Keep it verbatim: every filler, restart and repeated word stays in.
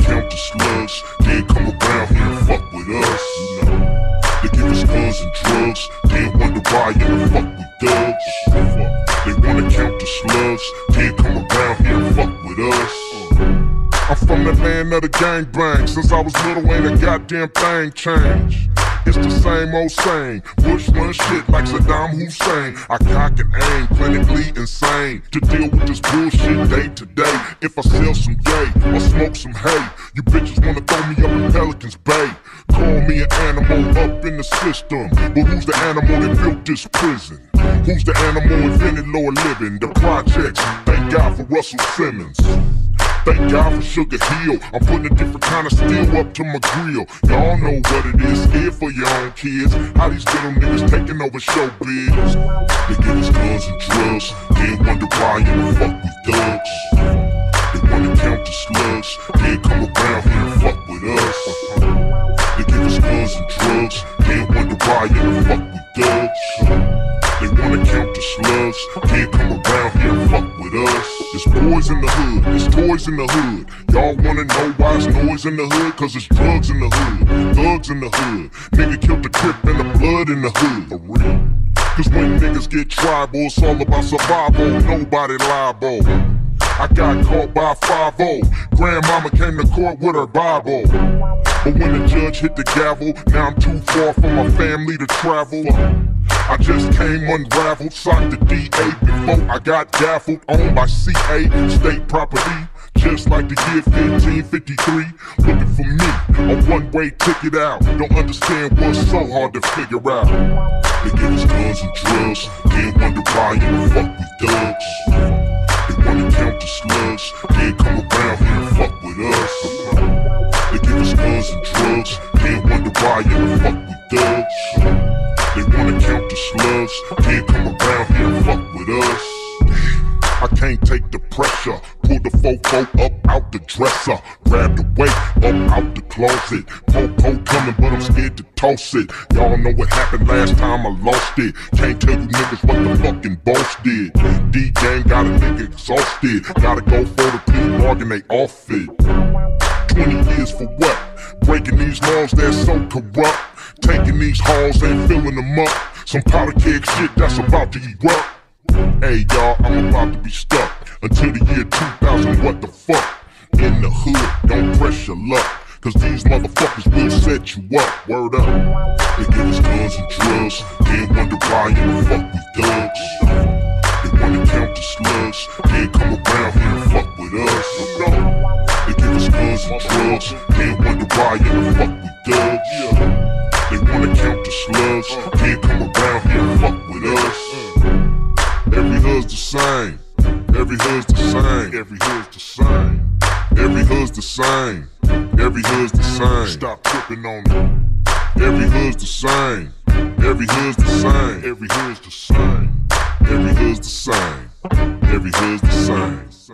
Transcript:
count the slugs, then come around here and fuck with us. You know, they give us guns and drugs, then wonder why you don't fuck with thugs. They wanna count the slugs, then come around here and fuck with us. I'm from the land of the gangbang. Since I was little, ain't a goddamn thing changed. It's the same old saying, Bush run shit like Saddam Hussein. I cock and aim, clinically insane, to deal with this bullshit day to day. If I sell some yay or smoke some hay, you bitches wanna throw me up in Pelican's Bay. Call me an animal up in the system, but who's the animal that built this prison? Who's the animal invented lower living? The projects, thank God for Russell Simmons. Thank God for Sugar Hill. I'm putting a different kind of steel up to my grill. Y'all know what it is, scared for your own kids. How these little niggas taking over showbiz. They give us guns and drugs, then wonder why you don't fuck with thugs. They wanna count the slugs, then come around here and fuck with us. They give us guns and drugs, then wonder why you don't fuck with thugs. They wanna count the slugs, then come around here and fuck with us. It's boys in the hood, it's toys in the hood. Y'all wanna know why it's noise in the hood? Cause it's drugs in the hood, thugs in the hood. Nigga killed the Crip and the blood in the hood. For real. Cause when niggas get tribal, it's all about survival, nobody liable. I got caught by five oh. Grandmama came to court with her Bible. But when the judge hit the gavel, now I'm too far from my family to travel. I just came unraveled, socked the D A before I got gaffled. Owned by C A, state property, just like the year fifteen fifty-three. Looking for me, a one-way ticket out. Don't understand what's so hard to figure out. They give us guns and drugs, then wonder why you don't fuck with thugs. They wanna count the slugs, then come around here and fuck with us. They give us guns and drugs, then wonder why you don't fuck with thugs. They wanna count the slugs, then come around here and fuck with us. I can't take the pressure, pull the fofo up out the dresser, grab the weight up out the closet. Po-po coming, but I'm scared to toss it. Y'all know what happened last time I lost it. Can't tell you niggas what the fucking boss did. D-Gang got a nigga exhausted, gotta go for the plea bargain, they off it. Twenty years for what? Breaking these laws that's so corrupt. Taking these halls and filling them up. Some powder keg shit that's about to erupt. Hey y'all, I'm about to be stuck until the year two thousand, what the fuck? In the hood, don't press your luck, cause these motherfuckers will set you up. Word up. They give us guns and drugs, then wonder why you don't fuck with thugs. They wanna count the slugs, then come around here and fuck with us. They give us guns and drugs, then wonder why you don't fuck with thugs. They wanna count the slugs, then come around here and fuck with us. Every hood's the same, every hood's the same, every hood's the same, every hood's the same, every hood's the same. Stop tripping on me. Every hood's the same, every hood's the same, every hood's the same, every hood's the same, every hood's the same.